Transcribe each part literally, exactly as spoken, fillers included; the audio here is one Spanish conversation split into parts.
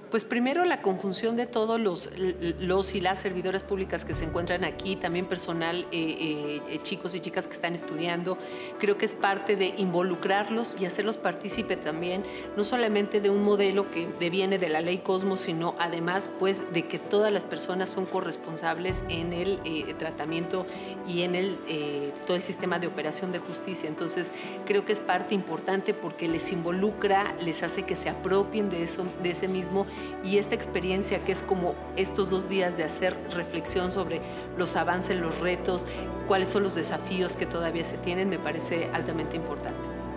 Pues primero la conjunción de todos los, los y las servidoras públicas que se encuentran aquí, también personal, eh, eh, chicos y chicas que están estudiando. Creo que es parte de involucrarlos y hacerlos partícipe también, no solamente de un modelo que deviene de la ley Cosmos, sino además pues de que todas las personas son corresponsables en el eh, tratamiento y en el, eh, todo el sistema de operación de justicia. Entonces creo que es parte importante porque les involucra, les hace que se apropien de, eso, de ese mismo. Y esta experiencia que es como estos dos días de hacer reflexión sobre los avances, los retos, cuáles son los desafíos que todavía se tienen, me parece altamente importante.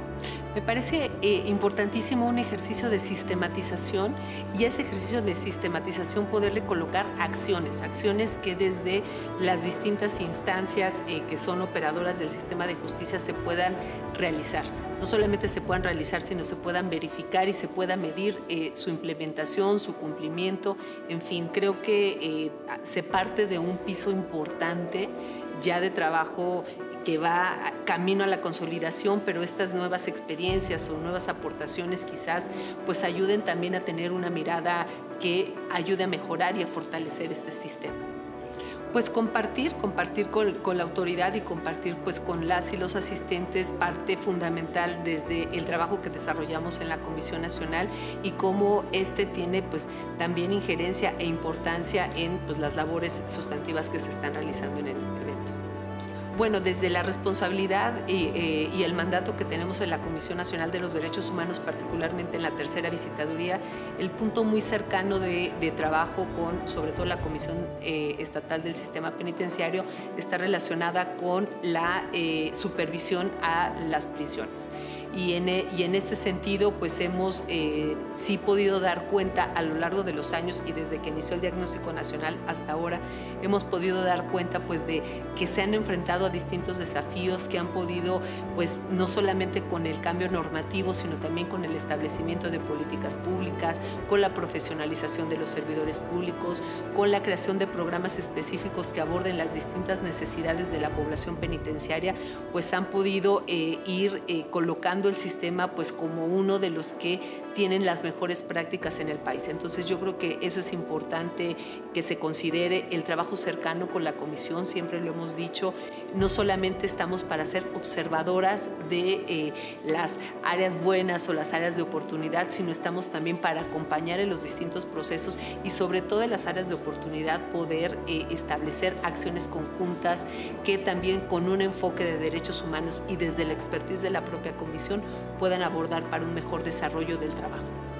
Me parece eh, importantísimo un ejercicio de sistematización y ese ejercicio de sistematización poderle colocar acciones, acciones que desde las distintas instancias eh, que son operadoras del sistema de justicia se puedan realizar. No solamente se puedan realizar, sino se puedan verificar y se pueda medir eh, su implementación, su cumplimiento. En fin, creo que eh, se parte de un piso importante ya de trabajo que va camino a la consolidación, pero estas nuevas experiencias o nuevas aportaciones quizás pues ayuden también a tener una mirada que ayude a mejorar y a fortalecer este sistema. Pues compartir, compartir con, con la autoridad y compartir pues con las y los asistentes, parte fundamental desde el trabajo que desarrollamos en la Comisión Nacional y cómo este tiene pues también injerencia e importancia en pues, las labores sustantivas que se están realizando en el evento. Bueno, desde la responsabilidad y, eh, y el mandato que tenemos en la Comisión Nacional de los Derechos Humanos, particularmente en la tercera visitaduría, el punto muy cercano de, de trabajo con, sobre todo la Comisión eh, Estatal del Sistema Penitenciario, está relacionada con la eh, supervisión a las prisiones. Y en, y en este sentido, pues hemos eh, sí podido dar cuenta a lo largo de los años y desde que inició el diagnóstico nacional hasta ahora, hemos podido dar cuenta pues de que se han enfrentado a distintos desafíos, que han podido pues no solamente con el cambio normativo, sino también con el establecimiento de políticas públicas, con la profesionalización de los servidores públicos, con la creación de programas específicos que aborden las distintas necesidades de la población penitenciaria, pues han podido eh, ir eh, colocando el sistema pues como uno de los que tienen las mejores prácticas en el país. Entonces yo creo que eso es importante que se considere el trabajo cercano con la comisión, siempre lo hemos dicho, no solamente estamos para ser observadoras de eh, las áreas buenas o las áreas de oportunidad, sino estamos también para acompañar en los distintos procesos y sobre todo en las áreas de oportunidad poder eh, establecer acciones conjuntas que también con un enfoque de derechos humanos y desde la expertise de la propia comisión puedan abordar para un mejor desarrollo del trabajo.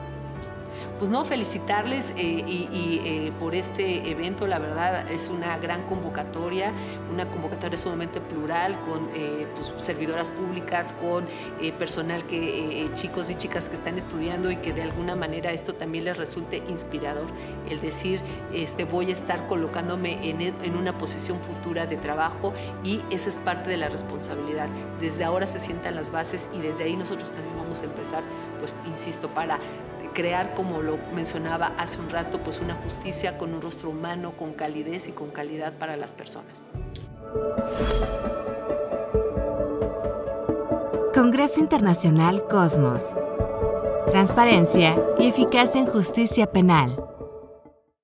Pues no, felicitarles eh, y, y eh, por este evento, la verdad es una gran convocatoria, una convocatoria sumamente plural con eh, pues, servidoras públicas, con eh, personal, que eh, chicos y chicas que están estudiando y que de alguna manera esto también les resulte inspirador, el decir este, voy a estar colocándome en, en una posición futura de trabajo y esa es parte de la responsabilidad. Desde ahora se sientan las bases y desde ahí nosotros también vamos a empezar, pues insisto, para crear, como lo mencionaba hace un rato, pues una justicia con un rostro humano, con calidez y con calidad para las personas. Congreso Internacional Cosmos. Transparencia y eficacia en justicia penal.